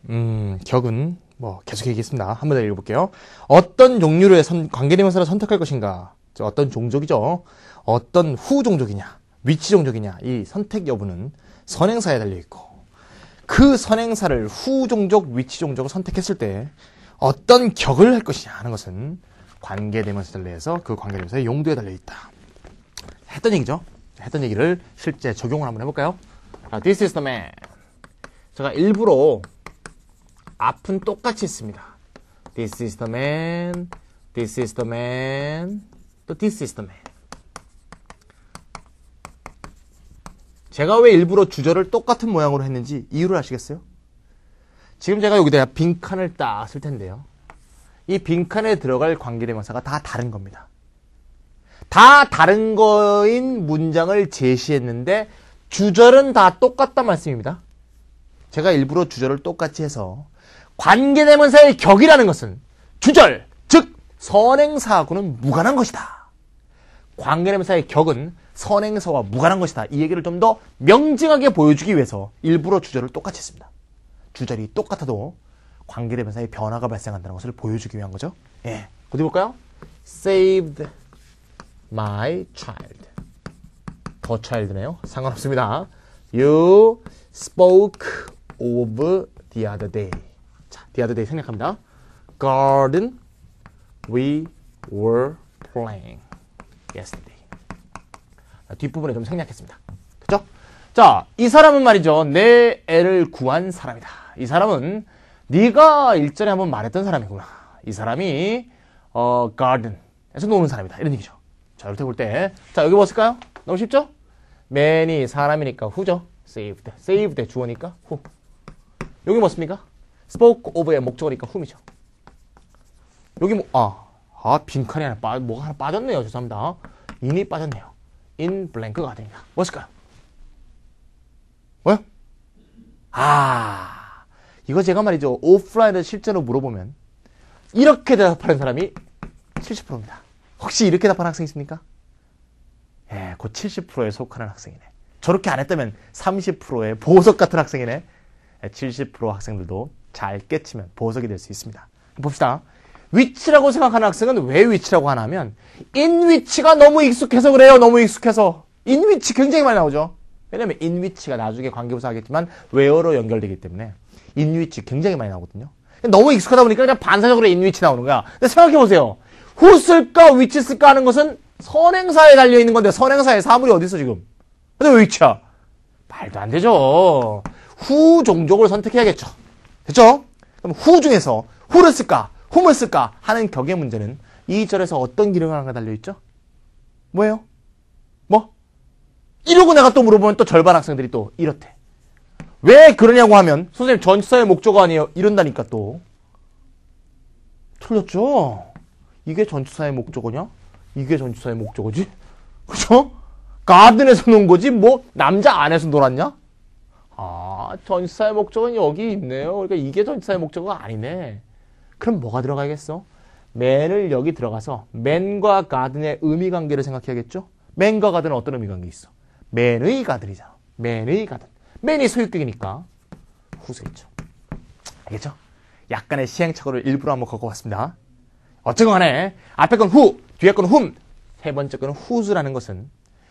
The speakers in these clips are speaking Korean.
격은 뭐 계속 얘기했습니다. 한 번 더 읽어볼게요. 어떤 종류의 관계대명사를 선택할 것인가? 어떤 종족이죠. 어떤 후 종족이냐, 위치 종족이냐, 이 선택 여부는 선행사에 달려있고, 그 선행사를 후 종족, 위치 종족을 선택했을 때 어떤 격을 할 것이냐 하는 것은 관계대명사에 달려서 그 관계대명사의 용도에 달려있다. 했던 얘기죠. 했던 얘기를 실제 적용을 한번 해볼까요? This is the man. 제가 일부러 앞은 똑같이 했습니다. This is the man, this is the man, 또 this is the man. 제가 왜 일부러 주절을 똑같은 모양으로 했는지 이유를 아시겠어요? 지금 제가 여기다 빈칸을 딱 쓸 텐데요. 이 빈칸에 들어갈 관계대명사가 다 다른 겁니다. 다 다른 거인 문장을 제시했는데 주절은 다 똑같단 말씀입니다. 제가 일부러 주절을 똑같이 해서 관계대명사의 격이라는 것은 주절, 즉 선행사하고는 무관한 것이다. 관계대명사의 격은 선행사와 무관한 것이다. 이 얘기를 좀 더 명징하게 보여주기 위해서 일부러 주절을 똑같이 했습니다. 주절이 똑같아도 관계대명사의 변화가 발생한다는 것을 보여주기 위한 거죠. 예, 어디 볼까요? Saved my child. 더 child네요. 상관없습니다. You spoke of the other day. 자, the other day 생략합니다. Garden we were playing yesterday. 뒷부분에 좀 생략했습니다. 됐죠? 자, 이 사람은 말이죠. 내 애를 구한 사람이다. 이 사람은 네가 일전에 한번 말했던 사람이구나. 이 사람이 garden에서 노는 사람이다. 이런 얘기죠. 자, 이렇게 볼 때, 자, 여기 뭐 쓸까요? 너무 쉽죠? man이 사람이니까 who죠? saved. saved 주어니까 who. 여기 뭐 씁니까? spoke of의 목적어니까 whom이죠. 여기 뭐, 빈칸이 뭐가 하나 빠졌네요. 죄송합니다. in이 빠졌네요. in blank가 됩니다. 뭐 쓸까요? 뭐요? 이거 제가 말이죠. 오프라인에서 실제로 물어보면 이렇게 대답하는 사람이 70%입니다. 혹시 이렇게 답하는 학생 있습니까? 예, 그 70%에 속하는 학생이네. 저렇게 안 했다면 30%의 보석 같은 학생이네. 70% 학생들도 잘 깨치면 보석이 될 수 있습니다. 봅시다. 위치라고 생각하는 학생은 왜 위치라고 하냐면 in 위치가 너무 익숙해서 그래요. 너무 익숙해서. in 위치 굉장히 많이 나오죠. 왜냐면 in 위치가 나중에 관계부사 하겠지만 where로 연결되기 때문에 in 위치 굉장히 많이 나오거든요. 너무 익숙하다 보니까 그냥 반사적으로 in 위치 나오는 거야. 근데 생각해보세요. who 쓸까 which 쓸까 하는 것은 선행사에 달려있는 건데 선행사의 사물이 어디 있어 지금? 근데 왜 위치야? 말도 안 되죠. who 종족을 선택해야겠죠. 됐죠? 그럼 who 중에서 who를 쓸까 whom을 쓸까 하는 격의 문제는 2절에서 어떤 기능을 하는가 달려있죠? 뭐예요? 뭐? 이러고 내가 또 물어보면 또 절반 학생들이 또 이렇대. 왜 그러냐고 하면 선생님 전치사의 목적어 아니에요. 이런다니까 또. 틀렸죠? 이게 전치사의 목적어냐? 이게 전치사의 목적어지? 그죠? 가든에서 논 거지 뭐 남자 안에서 놀았냐? 전치사의 목적어는 여기 있네요. 그러니까 이게 전치사의 목적어가 아니네. 그럼 뭐가 들어가야겠어? man을 여기 들어가서 man과 garden의 의미관계를 생각해야겠죠? man과 garden은 어떤 의미관계 있어? man의 garden이잖아. man의 garden. man이 소유격이니까 후세 있죠. 알겠죠? 약간의 시행착오를 일부러 한번 겪어봤습니다. 어쨌건 간에 앞에 건 who, 뒤에 건 whom, 세 번째 건 whose라는 것은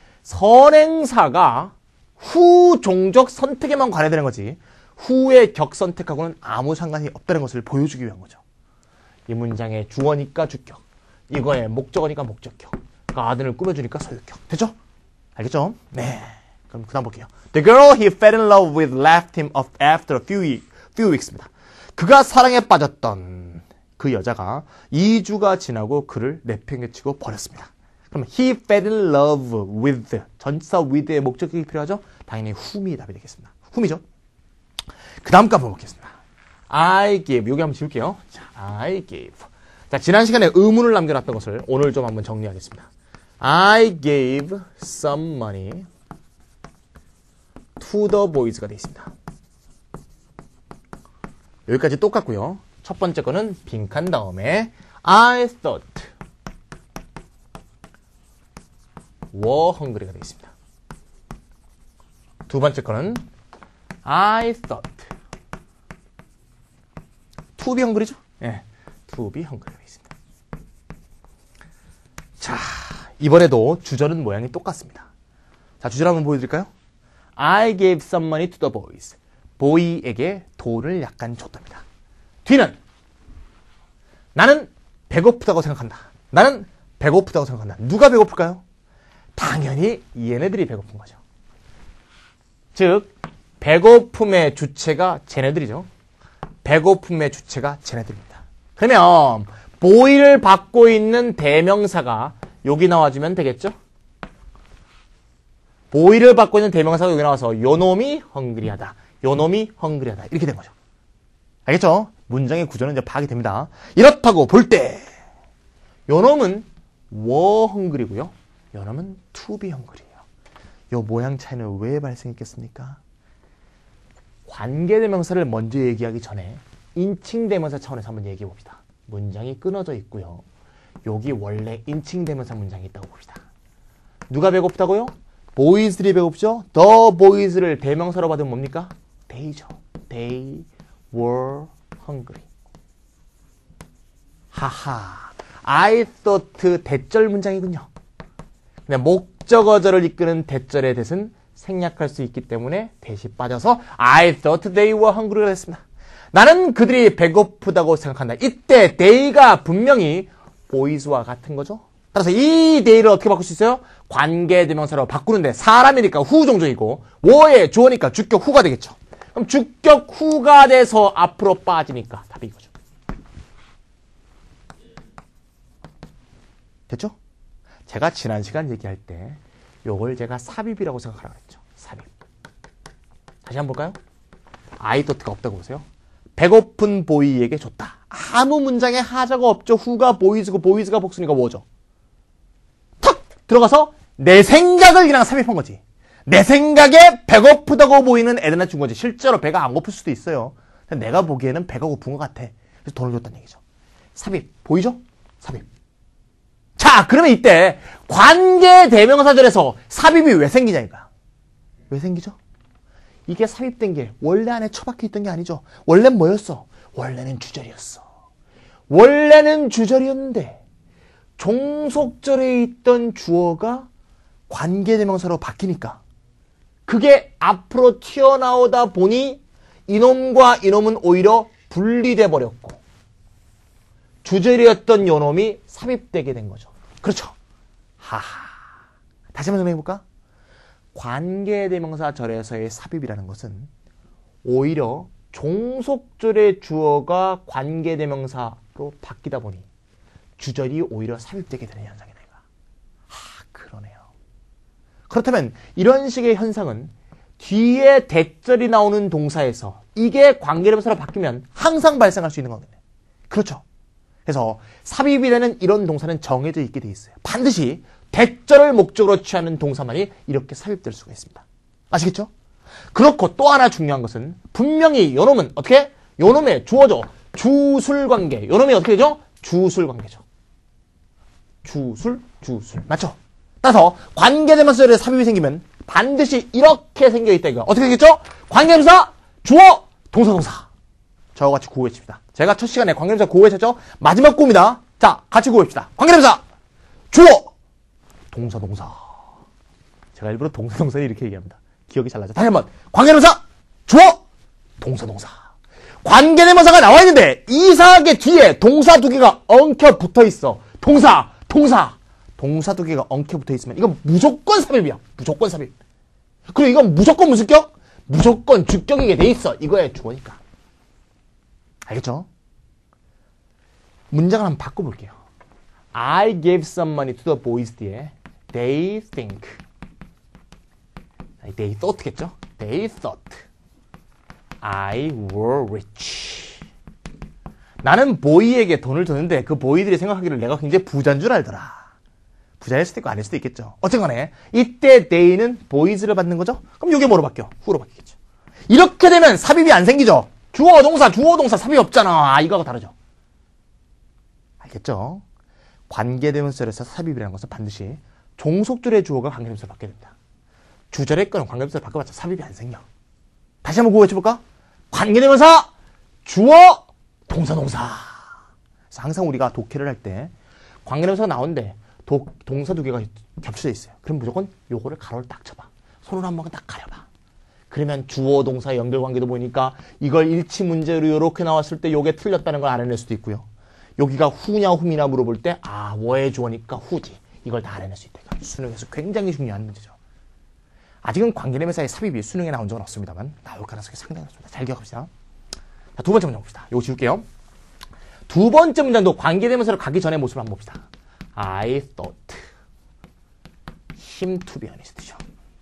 선행사가 who 종족 선택에만 관해되는 거지 who의 격 선택하고는 아무 상관이 없다는 것을 보여주기 위한 거죠. 이 문장의 주어니까 주격, 이거의 목적어니까 목적격, 가든을 꾸며주니까 소유격. 됐죠? 알겠죠? 네. 그럼 그 다음 볼게요. The girl he fell in love with left him after a few weeks입니다. 그가 사랑에 빠졌던 그 여자가 2주가 지나고 그를 내팽개치고 버렸습니다. 그럼 he fell in love with, 전치사 with의 목적격이 필요하죠? 당연히 whom이 답이 되겠습니다. whom이죠? 그 다음 거 한번 보겠습니다. I gave, 여기 한번 지울게요. 자, I gave. 자, 지난 시간에 의문을 남겨놨던 것을 오늘 좀 한번 정리하겠습니다. I gave some money to the boys가 되어 있습니다. 여기까지 똑같고요. 첫 번째 거는 빈칸 다음에 I thought were hungry가 되어 있습니다. 두 번째 거는 I thought to be hungry죠? 예. to be hungry가 있습니다. 자, 이번에도 주절은 모양이 똑같습니다. 자, 주절 한번 보여드릴까요? I gave some money to the boys. 보이에게 돈을 약간 줬답니다. 뒤는 나는 배고프다고 생각한다. 나는 배고프다고 생각한다. 누가 배고플까요? 당연히 얘네들이 배고픈 거죠. 즉, 배고픔의 주체가 쟤네들이죠. 배고픔의 주체가 쟤네들입니다. 그러면 보이를 받고 있는 대명사가 여기 나와주면 되겠죠? 보이를 받고 있는 대명사가 여기 나와서 요놈이 헝그리하다. 요놈이 헝그리하다. 이렇게 된 거죠. 알겠죠? 문장의 구조는 이제 파악이 됩니다. 이렇다고 볼 때 요놈은 were hungry고요. 요놈은 to be hungry예요. 요 모양 차이는 왜 발생했겠습니까? 관계대명사를 먼저 얘기하기 전에 인칭대명사 차원에서 한번 얘기해 봅시다. 문장이 끊어져 있고요. 여기 원래 인칭대명사 문장이 있다고 봅시다. 누가 배고프다고요? boys들이 배고프죠? the boys를 대명사로 받으면 뭡니까? they죠. They were hungry. 하하. I thought 대절 문장이군요. 근데 목적어절을 이끄는 대절의 대신 생략할 수 있기 때문에 대시 빠져서 I thought they were hungry가 됐습니다. 나는 그들이 배고프다고 생각한다. 이때 they가 분명히 boys와 같은 거죠. 따라서 이 they를 어떻게 바꿀 수 있어요? 관계대명사로 바꾸는데 사람이니까 후 종종이고 were의 주어니까 주격 후가 되겠죠. 그럼 주격 후가 돼서 앞으로 빠지니까 답이 이거죠. 됐죠? 제가 지난 시간 얘기할 때 요걸 제가 삽입이라고 생각하라고 했죠. 삽입. 다시 한번 볼까요? I thought가 없다고 보세요. 배고픈 보이에게 줬다. 아무 문장에 하자가 없죠. 후가 보이즈고 보이즈가 복수니까 뭐죠? 탁! 들어가서 내 생각을 그냥 삽입한 거지. 내 생각에 배고프다고 보이는 애들한테 준 거지. 실제로 배가 안 고플 수도 있어요. 내가 보기에는 배가 고픈 것 같아. 그래서 돈을 줬다는 얘기죠. 삽입. 보이죠? 삽입. 자, 그러면 이때 관계대명사절에서 삽입이 왜 생기냐니까. 왜 생기죠? 이게 삽입된 게 원래 안에 처박혀 있던 게 아니죠. 원래는 뭐였어? 원래는 주절이었어. 원래는 주절이었는데 종속절에 있던 주어가 관계대명사로 바뀌니까 그게 앞으로 튀어나오다 보니 이놈과 이놈은 오히려 분리돼 버렸고 주절이었던 요놈이 삽입되게 된 거죠. 그렇죠. 하하. 다시 한번 설명해볼까? 관계대명사 절에서의 삽입이라는 것은 오히려 종속절의 주어가 관계대명사로 바뀌다 보니 주절이 오히려 삽입되게 되는 현상이다. 그러네요. 그렇다면 이런 식의 현상은 뒤에 대절이 나오는 동사에서 이게 관계대명사로 바뀌면 항상 발생할 수 있는 거거든요. 그렇죠. 그래서 삽입이 되는 이런 동사는 정해져 있게 돼 있어요. 반드시 대절을 목적으로 취하는 동사만이 이렇게 삽입될 수가 있습니다. 아시겠죠? 그렇고 또 하나 중요한 것은 분명히 요놈은 어떻게? 요놈의 주어죠. 주술관계. 요놈이 어떻게 되죠? 주술관계죠. 주술. 맞죠? 따라서 관계대명사절에 삽입이 생기면 반드시 이렇게 생겨있다 이거. 어떻게 생겼죠? 관계대명사, 주어, 동사. 저와 같이 구호 외칩시다. 제가 첫 시간에 관계대명사 구호 외쳤죠? 마지막 구호입니다. 자, 같이 구호 외칩시다. 관계대명사, 주어, 동사. 제가 일부러 동사를 이렇게 얘기합니다. 기억이 잘 나죠? 다시 한번. 관계대명사, 주어, 동사. 관계대명사가 나와 있는데 이상하게 뒤에 동사 두 개가 엉켜 붙어 있어. 동사 두 개가 엉켜 붙어 있으면 이건 무조건 삽입이야. 무조건 삽입. 그리고 이건 무조건 무슨 격? 무조건 주격이게 돼 있어. 이거의 주어니까. 알겠죠? 문장을 한번 바꿔볼게요. I gave some money to the boys 뒤에 they think. They thought겠죠? They thought I were rich. 나는 보이에게 돈을 줬는데 그 보이들이 생각하기를 내가 굉장히 부자인 줄 알더라. 부자일 수도 있고 아닐 수도 있겠죠. 어쨌거나 이때 they는 boys를 받는 거죠? 그럼 이게 뭐로 바뀌어? who로 바뀌겠죠. 이렇게 되면 삽입이 안 생기죠. 주어 동사 삽입이 없잖아. 이거하고 다르죠. 알겠죠? 관계대명사절에서 삽입이라는 것은 반드시 종속절의 주어가 관계대명사를 받게 됩니다. 주절의 거는 관계대명사를 바꿔봤자 삽입이 안 생겨. 다시 한번 구호 외쳐볼까? 관계대명사 주어 동사. 그래서 항상 우리가 독해를 할 때 관계대명사가 나오는데 동사 두 개가 겹쳐져 있어요. 그럼 무조건 요거를 가로를 딱 쳐봐. 손으로 한번 딱 가려봐. 그러면 주어 동사의 연결관계도 보니까 이걸 일치 문제로 이렇게 나왔을 때 요게 틀렸다는 걸 알아낼 수도 있고요. 여기가 후냐 훔이나 물어볼 때 뭐의 주어니까 후지. 이걸 다 알아낼 수 있다. 수능에서 굉장히 중요한 문제죠. 아직은 관계대명사의 삽입이 수능에 나온 적은 없습니다만 나올 가능성이 상당히 높습니다. 잘 기억합시다. 자, 두 번째 문장 봅시다. 요거 지울게요. 두 번째 문장도 관계대명사로 가기 전에 모습을 한번 봅시다. I thought him to be honest죠.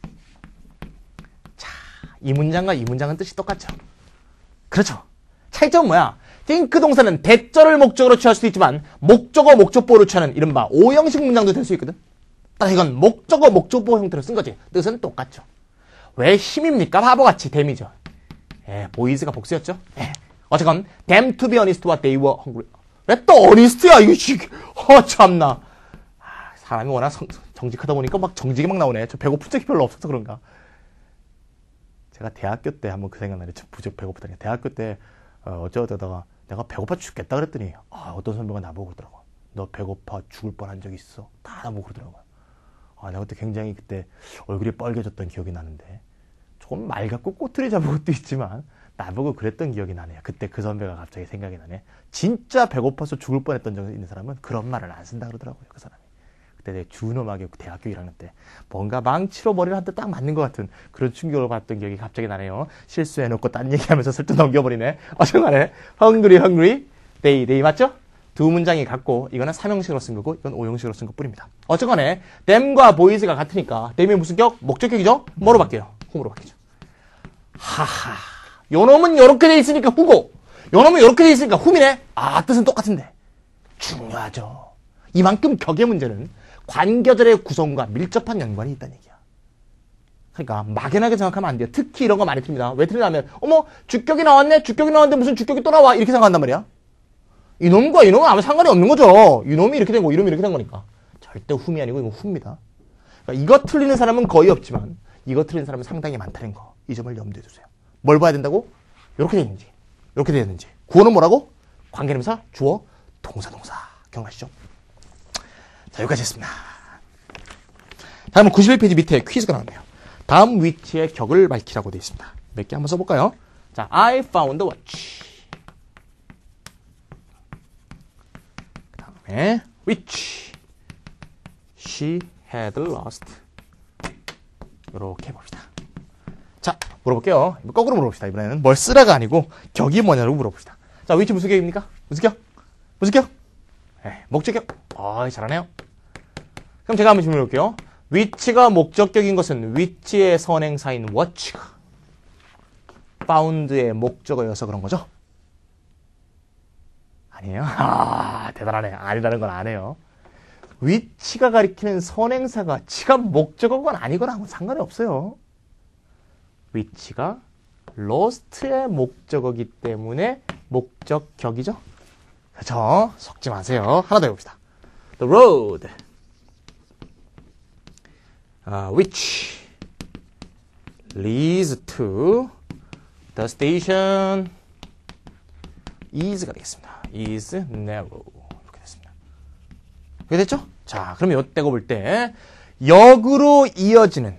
자, 이 문장과 이 문장은 뜻이 똑같죠. 그렇죠. 차이점은 뭐야? think 동사는 대절을 목적으로 취할 수도 있지만 목적어, 목적보로 취하는 이른바 오형식 문장도 될 수 있거든. 따라 이건 목적어, 목적보 형태로 쓴 거지. 뜻은 똑같죠. 왜 힘입니까? 바보같이 댐이죠. 보이즈가 복수였죠. 어쨌건 them to be honest와 they were hungry. 왜 또 honest야 이거 참나. 사람이 워낙 정직하다 보니까 막 정직이 막 나오네. 저 배고픈 적이 별로 없어서 그런가. 제가 대학교 때 한번 그 생각나네. 부쩍 배고프다니. 대학교 때 어쩌다가 내가 배고파 죽겠다 그랬더니 어떤 선배가 나보고 그러더라고. 너 배고파 죽을 뻔한 적 있어? 다 나보고 그러더라고요. 내가 그때 굉장히 그때 얼굴이 빨개졌던 기억이 나는데 조금 맑았고 꼬투리 잡은 것도 있지만 나보고 그랬던 기억이 나네요. 그때 그 선배가 갑자기 생각이 나네. 진짜 배고파서 죽을 뻔했던 적이 있는 사람은 그런 말을 안 쓴다 그러더라고요. 그 사람이. 그때 내 준엄하게 대학교 1학년 때 뭔가 망치로 머리를 한 대 딱 맞는 것 같은 그런 충격을 받았던 기억이 갑자기 나네요. 실수해놓고 딴 얘기하면서 슬쩍 넘겨버리네. 어쨌간에 hungry they 맞죠? 두 문장이 같고 이거는 3형식으로 쓴 거고 이건 5형식으로 쓴 것뿐입니다. 어쨌거나 them과 boys가 같으니까 them이 무슨 격? 목적격이죠? 뭐로 바뀌어요? whom으로 바뀌죠. 하하. 요놈은 요렇게 돼 있으니까 who고 요놈은 요렇게 돼 있으니까 whom이네. 뜻은 똑같은데 중요하죠. 이만큼 격의 문제는 관계절의 구성과 밀접한 연관이 있다는 얘기야. 그러니까 막연하게 생각하면 안 돼요. 특히 이런 거 많이 듭니다. 왜 틀리냐면 주격이 나왔네? 주격이 나왔는데 무슨 주격이 또 나와? 이렇게 생각한단 말이야. 이놈과 이놈은 아무 상관이 없는 거죠. 이놈이 이렇게 된 거, 이놈이 이렇게 된 거니까. 절대 whom이 아니고 이건 who입니다. 그러니까 이거 틀리는 사람은 거의 없지만 이거 틀리는 사람은 상당히 많다는 거. 이 점을 염두에 두세요. 뭘 봐야 된다고? 이렇게 돼 있는지, 이렇게 돼 있는지. 구어는 뭐라고? 관계대명사, 주어, 동사. 기억나시죠? 자, 여기까지 했습니다. 다음은 91페이지 밑에 퀴즈가 나오네요. 다음 위치의 격을 밝히라고 되어 있습니다. 몇 개 한번 써볼까요? 자, I found a watch. 그 다음에 which she had lost. 이렇게 해봅시다. 자, 물어볼게요. 거꾸로 물어봅시다. 이번에는 뭘 쓰라가 아니고 격이 뭐냐고 물어봅시다. 자, which 무슨 격입니까? 무슨 격? 무슨 격? 목적격. 잘하네요. 그럼 제가 한번 질문해 볼게요. which가 목적격인 것은 which의 선행사인 watch가 found의 목적어여서 그런 거죠? 아니에요? 대단하네. 아니라는 건 안 해요. which가 가리키는 선행사가 지가 목적어건 아니거나 하고는 상관이 없어요. which가 lost의 목적어기 때문에 목적격이죠? 그렇죠? 속지 마세요. 하나 더 해봅시다. The road which leads to the station is가 되겠습니다. is narrow. 이렇게 됐습니다. 이렇게 됐죠? 자, 그러면 이때고 볼 때 역으로 이어지는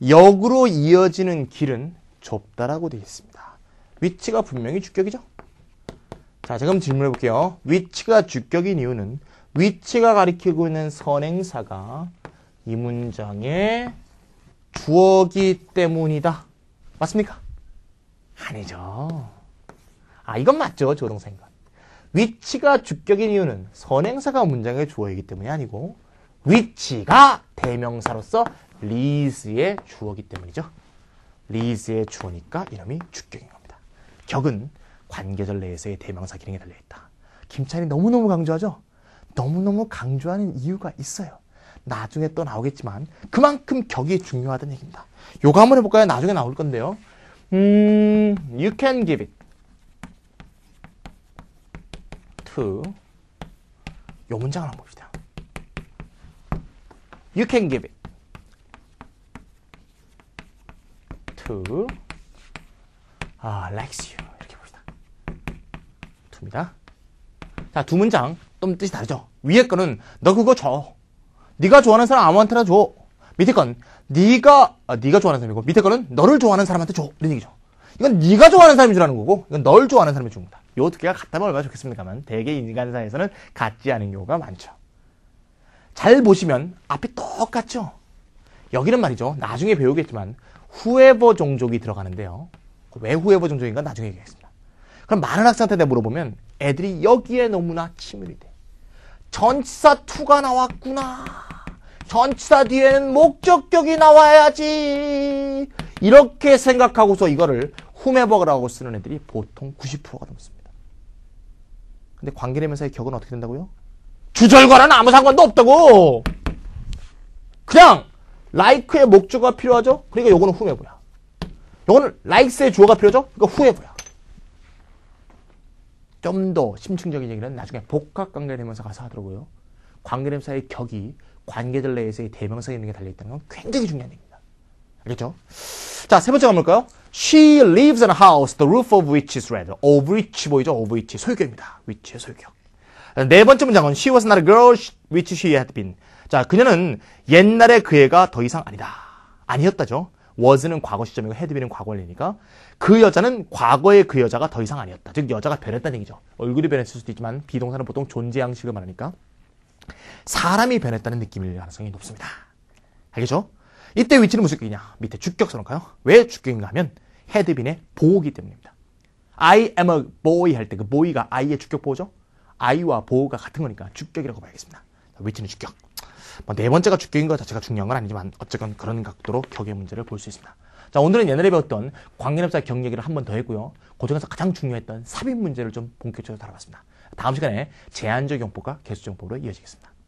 길은 좁다라고 되어 있습니다. which가 분명히 주격이죠? 자, 제가 한번 질문해 볼게요. which가 주격인 이유는 which가 가리키고 있는 선행사가 이 문장의 주어기 때문이다. 맞습니까? 아니죠. 이건 맞죠. 조동사인 건. which가 주격인 이유는 선행사가 문장의 주어이기 때문이 아니고 which가 대명사로서 leads의 주어기 때문이죠. leads의 주어니까 이름이 주격인 겁니다. 격은 관계절 내에서의 대명사 기능에 달려있다. 김찬이 너무너무 강조하죠? 너무너무 강조하는 이유가 있어요. 나중에 또 나오겠지만 그만큼 격이 중요하다는 얘기입니다. 요거 한번 해볼까요? 나중에 나올 건데요. You can give it to 요 문장을 한번 봅시다. You can give it to Lexiu. 이렇게 봅시다. to입니다. 자, 두 문장 좀 뜻이 다르죠. 위에 거는 너 그거 줘. 네가 좋아하는 사람 아무한테나 줘. 밑에 건 네가 좋아하는 사람이고 밑에 거는 너를 좋아하는 사람한테 줘. 이런 얘기죠. 이건 네가 좋아하는 사람인 줄 아는 거고 이건 널 좋아하는 사람이 주는 거다. 요 두 개가 같다면 얼마나 좋겠습니까만 대개 인간사에서는 같지 않은 경우가 많죠. 잘 보시면 앞이 똑같죠. 여기는 말이죠. 나중에 배우겠지만 whoever 종족이 들어가는데요. 왜 whoever 종족인가 나중에 얘기하겠습니다. 그럼 많은 학생한테 내가 물어보면 애들이 여기에 너무나 치밀이 돼. 전치사 to가 나왔구나. 전치사 뒤에는 목적격이 나와야지. 이렇게 생각하고서 이거를 whomever라고 쓰는 애들이 보통 90%가 넘습니다. 근데 관계대명사의 격은 어떻게 된다고요? 주절과는 아무 상관도 없다고. 그냥 like의 목적어가 필요하죠? 그러니까 요거는 whomever야. 요거는 likes의 주어가 필요하죠? 그러니까 whoever야. 좀 더 심층적인 얘기는 나중에 복합관계대명사 가서 하더라고요. 관계대명사의 격이 관계들 내에서의 대명사 있는 게 달려있다는 건 굉장히 중요한 얘기입니다. 알겠죠? 자, 세 번째 가볼까요? She lives in a house, the roof of which is red. of which 보이죠? of which. 소유격입니다. which의 소유격. 네 번째 문장은 She was not a girl which she had been. 자, 그녀는 옛날에 그 애가 더 이상 아니다. 아니었다죠. was는 과거 시점이고 had been은 과거 원리니까 그 여자는 과거의 그 여자가 더 이상 아니었다. 즉 여자가 변했다는 얘기죠. 얼굴이 변했을 수도 있지만 비동사는 보통 존재 양식을 말하니까 사람이 변했다는 느낌일 가능성이 높습니다. 알겠죠? 이때 위치는 무슨 격이냐? 밑에 주격서인가요? 왜 주격인가 하면 had been의 보호기 때문입니다. I am a boy 할 때 그 boy가 I의 주격 보호죠? I와 보호가 같은 거니까 주격이라고 봐야겠습니다. 위치는 주격. 네 번째가 주격인 것 자체가 중요한 건 아니지만 어쨌건 그런 각도로 격의 문제를 볼 수 있습니다. 자, 오늘은 옛날에 배웠던 관계대명사 격 얘기를 한 번 더 했고요. 그 중에서 가장 중요했던 삽입 문제를 좀 본격적으로 다뤄봤습니다. 다음 시간에 제한적 용법과 개수적 용법으로 이어지겠습니다.